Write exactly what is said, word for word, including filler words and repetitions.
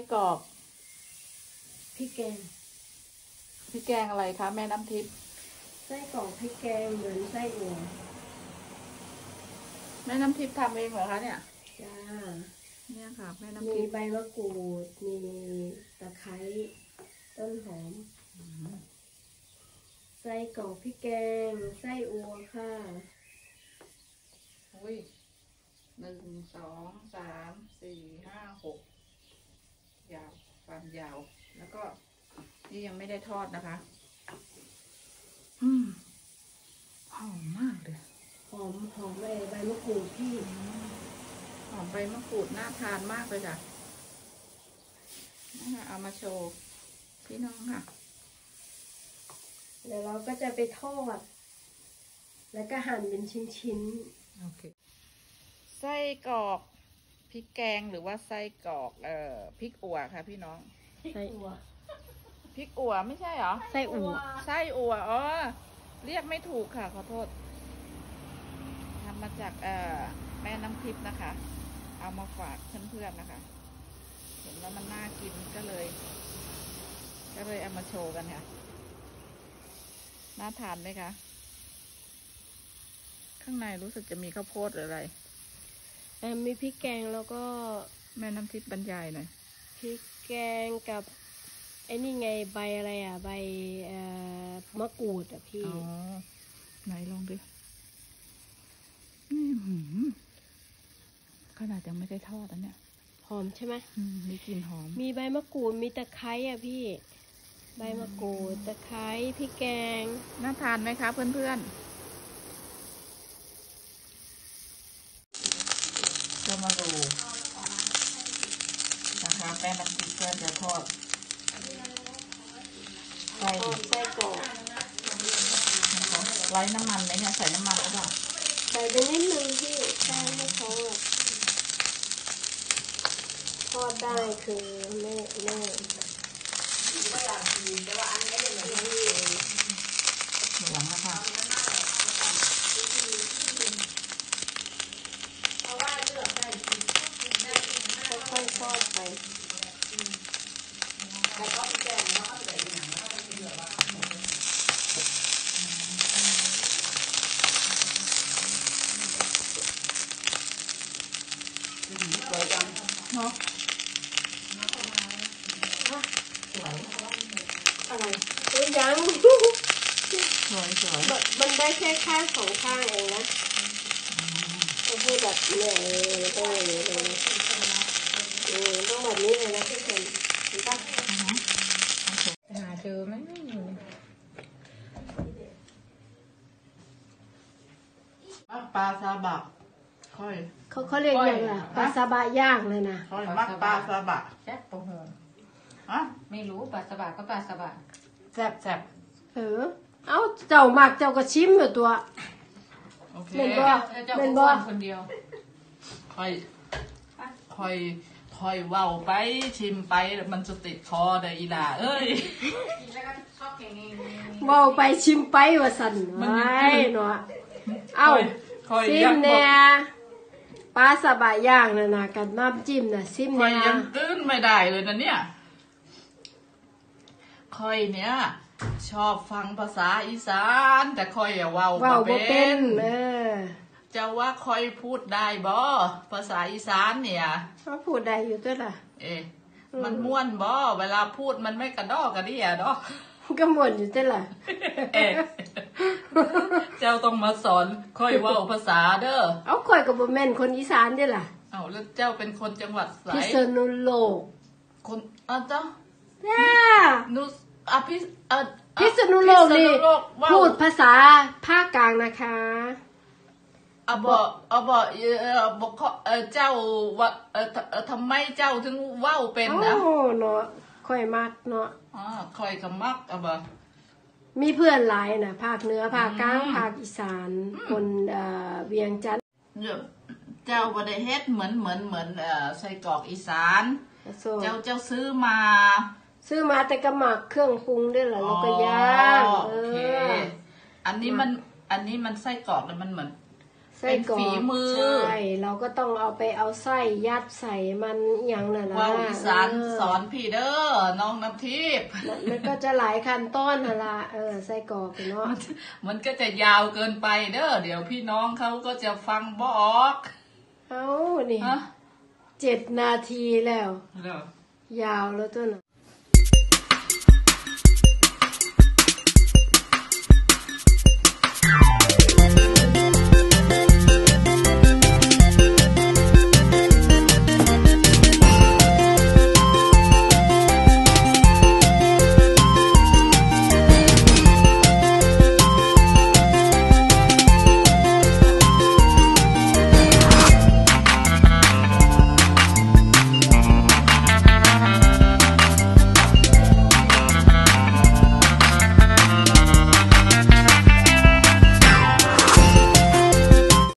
กรอกพริกแกงพริกแกงอะไรคะแม่น้ำทิพย์ไส้กรอกพริกแกงเหมือนไส้อั่วแม่น้ำทิพย์ทำเองเหรอคะเนี่ยจ้าเนี่ยค่ะแม่น้ำทิมีพย์ใบมะกรูดมีตะไคร้ต้นหอมไส้กรอกพริกแกงไส้อั่วค่ะอุ้ยหนึ่งสองสามสี่ห้าหกยาวความยาวแล้วก็นี่ยังไม่ได้ทอดนะคะอืมหอมมากเลยหอมหอมใบใบมะกรูดพี่หอมใบมะกรูดน่าทานมากเลยค่ะนี่เอามาโชว์พี่น้องค่ะเดี๋ยวเราก็จะไปทอดแล้วก็หั่นเป็นชิ้นๆโอเคไส้กรอกพริกแกงหรือว่าไส้กรอกเอ่อพริกอั่วค่ะพี่น้องไส้อั่วพริกอั่วไม่ใช่เหรอไส้อั่วไส้อั่วอ๋อเรียกไม่ถูกค่ะขอโทษทำมาจากเอ่อแม่น้ำทิพย์นะคะเอามาฝากเพื่อนๆนะคะเห็นว่ามันน่ากินก็เลยก็เลยเอามาโชว์กันค่ะน่าทานไหมคะข้างในรู้สึกจะมีข้าวโพดหรืออะไรมีพริกแกงแล้วก็แม่น้ำทิพย์บรรยายหน่อยพริกแกงกับไอ้นี่ไงใบอะไรอ่ะใบมะกรูดอ่ะพี่อ๋อไหนลองดินี่หืมขนาดยังไม่ได้ทอดอันเนี้ยหอมใช่ไหมมีกลิ่นหอมมีใบมะกรูดมีตะไคร้อ่ะพี่ใบมะกรูดตะไคร้พริกแกงน่าทานไหมคะเพื่อนๆก็มาดูนะคะแม่น้ำพริกเพื่อนจะทอดใส่ใส่กรอกไร้น้ำมันไหมเนี่ยใส่น้ำมันหรือเปล่าใส่ไปนิดนึงพี่ใช่ให้เขาแบบทอดได้คือแม่แม่หลังนะคะค่อยๆทอดไปเนาะสวยอะไรเอ้ยยังสวยสวยมันได้แค่ข้างสองข้างเองนะต้องพูดแบบเนี่ยต้องอย่างนี้เลยเออต้องแบบนี้เลยนะทุกคนเห็นปะหาเจอไหมปลาซาบะค่อยเขาเขาเรียกยังไงปลาซาบะย่างเลยนะค่อยมักปลาซาบะแซ่บปะหัวอะไม่รู้ปลาซาบะก็ปลาซาบะแซ่บแซ่บเออเอาเจ้าหมักเจ้าก็ชิมอยู่ตัวเป็นบ่เป็นบ่คนเดียวค่อยค่อยค่อยเว้าไปชิมไปมันจะติดคอได้อีด่าเอ้ยเว้าไปชิมไปว่าสั่นไว้เนาะเอาซิมเนี่ยปลาซาบะย่างน่ะนะกับน้ำจิ้มน่ะซิมเนี่ยยังตื้นไม่ได้เลยนะเนี่ยค่อยเนี่ยชอบฟังภาษาอีสานแต่ค่อยอย่าเว้าบ่เป็นเออจะว่าค่อยพูดได้บ่ภาษาอีสานเนี่ยเขาพูดได้อยู่ด้วยล่ะเอ๊ะมันม่วนบ่เวลาพูดมันไม่กระดอกกระเดี่ยดอกก็ม่วนอยู่ด้วยล่ะเอ๊ะเจ้าต้องมาสอนค่อยเว้าภาษาเด้อเอาค่อยก็บ่แม่นคนอีสานด้วยล่ะเอ้าแล้วเจ้าเป็นคนจังหวัดไหนพิษณุโลกคนอ่ะเจ้าจ้านุอ่ะพิอ่ะพิษณุโลกนี่พูดภาษาภาคกลางนะคะอ่ะบอกอ่ะบอกเออบอกเออเจ้าว่าเออทำไมเจ้าถึงเว้าเป็นนะโอ้เนาะค่อยมักเนาะอ๋อค่อยก็มักอ่ะบ่มีเพื่อนหลายน่ะภาคเหนือภาคกลางภาคอีสานคนเอ่อเวียงจันทน์เจ้าบ่ได้เฮ็ดเหมือนเหมือนเหมือนเอ่อไส้กรอกอีสานเจ้าเจ้าซื้อมาซื้อมาแต่ก็หมักเครื่องปรุงด้วยล่ะแล้วก็ย่างโอเคอันนี้มันอันนี้มันไส้กรอกแล้วมันเหมือนไส้กรอกเป็นฝีมือใช่เราก็ต้องเอาไปเอาไส้ยัดใส่มันอย่างนั้นนะว่าวอีสานเสอนพี่เด้อน้องน้ำทิพย์มันมันก็จะหลายขั้นตอนหั่นละเออไส้กรอกเนาะมันก็จะยาวเกินไปเด้อเดี๋ยวพี่น้องเขาก็จะฟังบ่ออกเอานี่ฮะเจ็ดนาทีแล้วเด้อยาวแล้วตัวน่ะ